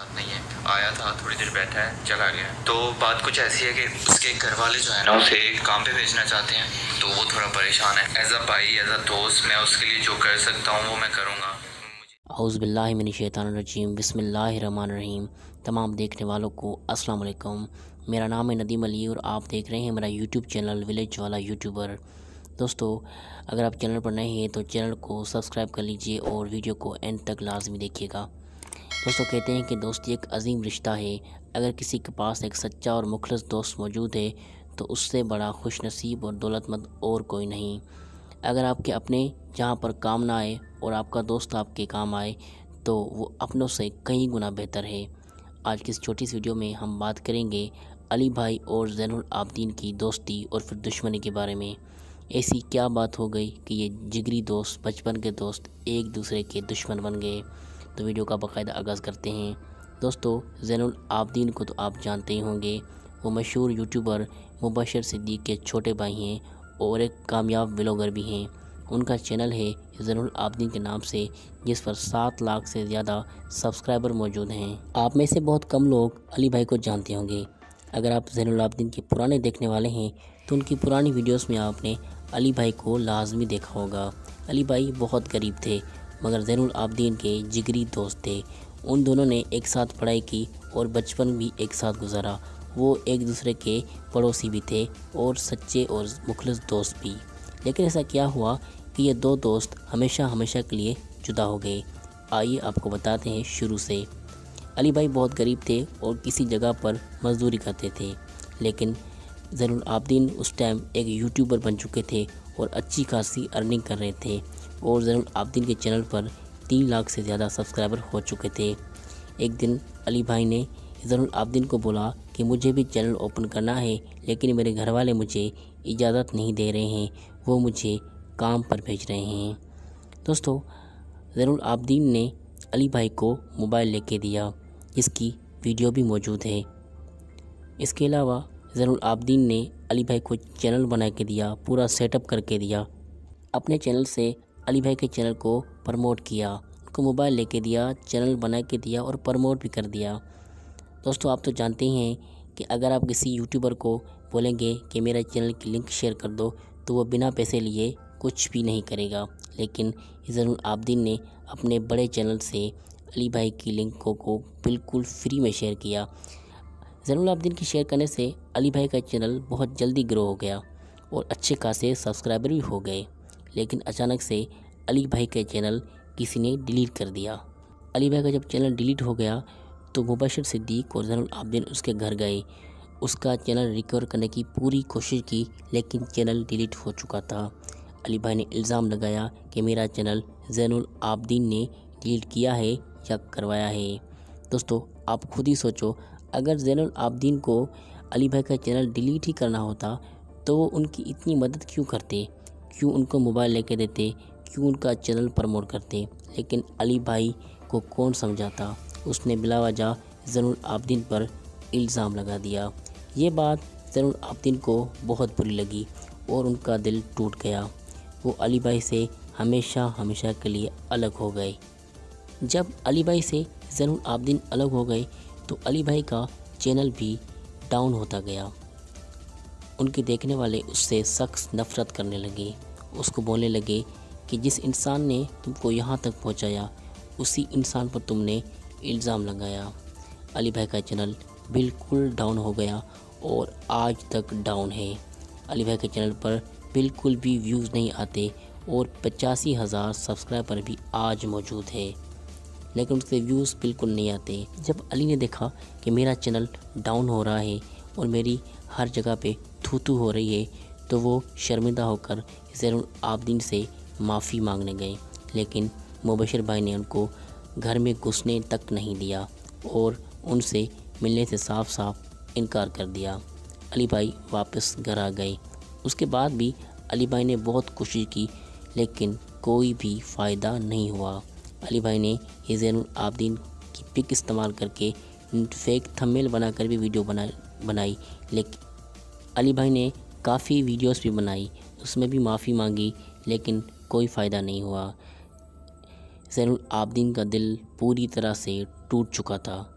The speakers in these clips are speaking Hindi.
नहीं है, आया था, थोड़ी देर बैठा है, चला गया। तो बात कुछ ऐसी है कि उसके घर वाले जो है ना उसे काम पे भेजना चाहते हैं, तो वो थोड़ा परेशान है। एज अ भाई, एज अ दोस्त, मैं उसके लिए जो कर सकता हूँ वो मैं करूँगा। औज़ु बिल्लाहि मिनश्शैतानिर्रजीम, बिस्मिल्लाहिर्रहमानिर्रहीम। तमाम देखने वालों को अस्सलाम वालेकुम। मेरा नाम है नदीम अली और आप देख रहे हैं मेरा यूट्यूब चैनल विलेज वाला यूट्यूबर। दोस्तों, अगर आप चैनल पर नए हैं तो चैनल को सब्सक्राइब कर लीजिए और वीडियो को एंड तक लाजमी देखिएगा। दोस्तों, कहते हैं कि दोस्ती एक अजीम रिश्ता है। अगर किसी के पास एक सच्चा और मुखलिस दोस्त मौजूद है तो उससे बड़ा खुशनसीब और दौलतमंद और कोई नहीं। अगर आपके अपने जहाँ पर काम ना आए और आपका दोस्त आपके काम आए तो वो अपनों से कई गुना बेहतर है। आज की इस छोटी सी वीडियो में हम बात करेंगे अली भाई और ज़ैनुल आबदीन की दोस्ती और फिर दुश्मनी के बारे में। ऐसी क्या बात हो गई कि ये जिगरी दोस्त, बचपन के दोस्त एक दूसरे के दुश्मन बन गए। तो वीडियो का बाकायदा आगाज़ करते हैं। दोस्तों, ज़ैनुल आबदीन को तो आप जानते ही होंगे। वो मशहूर यूट्यूबर मुबशर सिद्दीक़ के छोटे भाई हैं और एक कामयाब व्लॉगर भी हैं। उनका चैनल है ज़ैनुल आबदीन के नाम से, जिस पर 7 लाख से ज़्यादा सब्सक्राइबर मौजूद हैं। आप में से बहुत कम लोग अली भाई को जानते होंगे। अगर आप ज़ैनुल आबदीन के पुराने देखने वाले हैं तो उनकी पुरानी वीडियोस में आपने अली भाई को लाजमी देखा होगा। अली भाई बहुत गरीब थे मगर ज़ैनुल आबदीन के जिगरी दोस्त थे। उन दोनों ने एक साथ पढ़ाई की और बचपन भी एक साथ गुजारा। वो एक दूसरे के पड़ोसी भी थे और सच्चे और मुखलिस दोस्त भी। लेकिन ऐसा क्या हुआ कि ये दो दोस्त हमेशा हमेशा के लिए जुदा हो गए। आइए आपको बताते हैं शुरू से। अली भाई बहुत गरीब थे और किसी जगह पर मजदूरी करते थे, लेकिन ज़ैनुल आबदीन उस टाइम एक यूट्यूबर बन चुके थे और अच्छी खासी अर्निंग कर रहे थे और ज़ैनुल आबदीन के चैनल पर 3 लाख से ज़्यादा सब्सक्राइबर हो चुके थे। एक दिन अली भाई ने ज़ैनुल आबदीन को बोला कि मुझे भी चैनल ओपन करना है, लेकिन मेरे घर वाले मुझे इजाज़त नहीं दे रहे हैं, वो मुझे काम पर भेज रहे हैं। दोस्तों, ज़ैनुल आबदीन ने अली भाई को मोबाइल लेके दिया, जिसकी वीडियो भी मौजूद है। इसके अलावा ज़ैनुल आबदीन ने अली भाई को चैनल बना के दिया, पूरा सेटअप करके दिया। अपने चैनल से अली भाई के चैनल को प्रमोट किया, उनको मोबाइल लेके दिया, चैनल बना के दिया और प्रमोट भी कर दिया। दोस्तों, आप तो जानते ही हैं कि अगर आप किसी यूट्यूबर को बोलेंगे कि मेरा चैनल की लिंक शेयर कर दो तो वो बिना पैसे लिए कुछ भी नहीं करेगा। लेकिन ज़ैनुल आबदीन ने अपने बड़े चैनल से अली भाई की लिंकों को बिल्कुल फ्री में शेयर किया। ज़ैनुल आबदीन के शेयर करने से अली भाई का चैनल बहुत जल्दी ग्रो हो गया और अच्छे खासे सब्सक्राइबर भी हो गए। लेकिन अचानक से अली भाई का चैनल किसी ने डिलीट कर दिया। अली भाई का जब चैनल डिलीट हो गया तो मुबशर सिद्दीक़ और ज़ैनुल आबदीन उसके घर गए। उसका चैनल रिकवर करने की पूरी कोशिश की, लेकिन चैनल डिलीट हो चुका था। अली भाई ने इल्ज़ाम लगाया कि मेरा चैनल ज़ैनुल आबदीन ने डिलीट किया है या करवाया है। दोस्तों, आप खुद ही सोचो, अगर ज़ैनुल आबदीन को अली भाई का चैनल डिलीट ही करना होता तो वो उनकी इतनी मदद क्यों करते, क्यों उनको मोबाइल लेके देते, क्यों उनका चैनल प्रमोट करते। लेकिन अली भाई को कौन समझाता, उसने बिलावजह ज़ैनुल आबदीन पर इल्ज़ाम लगा दिया। ये बात ज़ैनुल आबदीन को बहुत बुरी लगी और उनका दिल टूट गया। वो अली भाई से हमेशा हमेशा के लिए अलग हो गए। जब अली भाई से ज़ैनुल आबदीन अलग हो गए तो अली भाई का चैनल भी डाउन होता गया। उनके देखने वाले उससे सख्त नफ़रत करने लगे। उसको बोलने लगे कि जिस इंसान ने तुमको यहाँ तक पहुँचाया उसी इंसान पर तुमने इल्ज़ाम लगाया। अली भाई का चैनल बिल्कुल डाउन हो गया और आज तक डाउन है। अली भाई के चैनल पर बिल्कुल भी व्यूज़ नहीं आते और 85,000 सब्सक्राइबर भी आज मौजूद है, लेकिन उसके व्यूज़ बिल्कुल नहीं आते। जब अली ने देखा कि मेरा चैनल डाउन हो रहा है और मेरी हर जगह पे थू हो रही है तो वो शर्मिंदा होकर ज़ैनुल आबदीन से माफ़ी मांगने गए। लेकिन मुबशर भाई ने उनको घर में घुसने तक नहीं दिया और उनसे मिलने से साफ साफ इनकार कर दिया। अली भाई वापस घर आ गए। उसके बाद भी अली भाई ने बहुत कोशिश की, लेकिन कोई भी फ़ायदा नहीं हुआ। अली भाई ने ये ज़ैनुल आबदीन की पिक इस्तेमाल करके फेक थंबनेल बनाकर भी वीडियो बनाई। लेकिन अली भाई ने काफ़ी वीडियोस भी बनाई, उसमें भी माफ़ी मांगी, लेकिन कोई फ़ायदा नहीं हुआ। ज़ैनुल आबदीन का दिल पूरी तरह से टूट चुका था।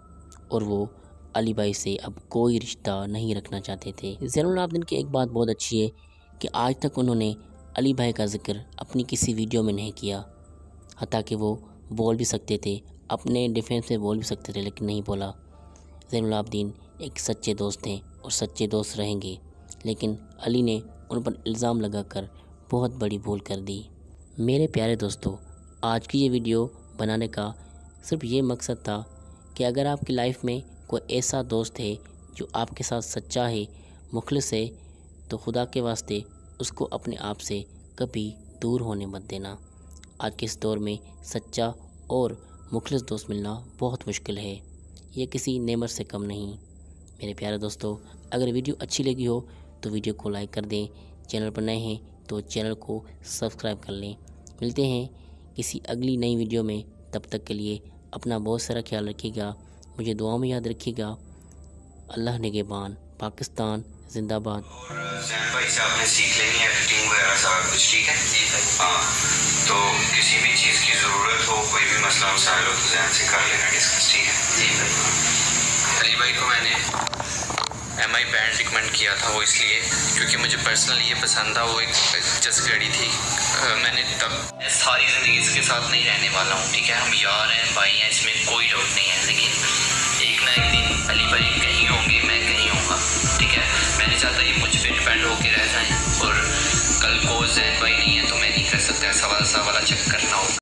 और वो अली भाई से अब कोई रिश्ता नहीं रखना चाहते थे। ज़ैनुल आबिदीन की एक बात बहुत अच्छी है कि आज तक उन्होंने अली भाई का ज़िक्र अपनी किसी वीडियो में नहीं किया। हत्ता कि वो बोल भी सकते थे, अपने डिफेंस में बोल भी सकते थे, लेकिन नहीं बोला। ज़ैनुल आबिदीन एक सच्चे दोस्त हैं और सच्चे दोस्त रहेंगे, लेकिन अली ने उन पर इल्ज़ाम लगाकर बहुत बड़ी भूल कर दी। मेरे प्यारे दोस्तों, आज की ये वीडियो बनाने का सिर्फ ये मकसद था कि अगर आपकी लाइफ में कोई ऐसा दोस्त है जो आपके साथ सच्चा है, मुखलिस है, तो खुदा के वास्ते उसको अपने आप से कभी दूर होने मत देना। आज के इस दौर में सच्चा और मुखलिस दोस्त मिलना बहुत मुश्किल है, ये किसी नेमत से कम नहीं। मेरे प्यारे दोस्तों, अगर वीडियो अच्छी लगी हो तो वीडियो को लाइक कर दें, चैनल पर नए हैं तो चैनल को सब्सक्राइब कर लें। मिलते हैं किसी अगली नई वीडियो में, तब तक के लिए अपना बहुत सारा ख्याल रखिएगा, मुझे दुआ में याद रखिएगा। अल्लाह निगहबान, पाकिस्तान जिंदाबाद। और जैन भाई से आपने सीख लेनी है एडिटिंग वगैरह सारा कुछ, ठीक है जी भाई? हाँ, तो किसी भी चीज़ की ज़रूरत हो, कोई भी मसला मसाइल हो तो जैन से कर लेना डिस्कस, ठीक है जी भाई? अली भाई को मैंने MI बैंड रिकमेंड किया था, वो इसलिए क्योंकि मुझे पर्सनली ये पसंद था। वो एक जस्ट घड़ी थी, मैंने तब सारी ज़िंदगी इसके साथ नहीं रहने वाला हूँ, ठीक है? हम यार हैं, भाई हैं, इसमें कोई डाउट नहीं है। लेकिन एक ना एक दिन अली भाई कहीं होंगे, मैं कहीं होऊंगा, ठीक है? मैं नहीं चाहता ये मुझ पर डिपेंड होके रह जाएँ, और कल को जैन भाई नहीं है तो मैं नहीं कर सकता, ऐसा वाला चक्कर ना हो।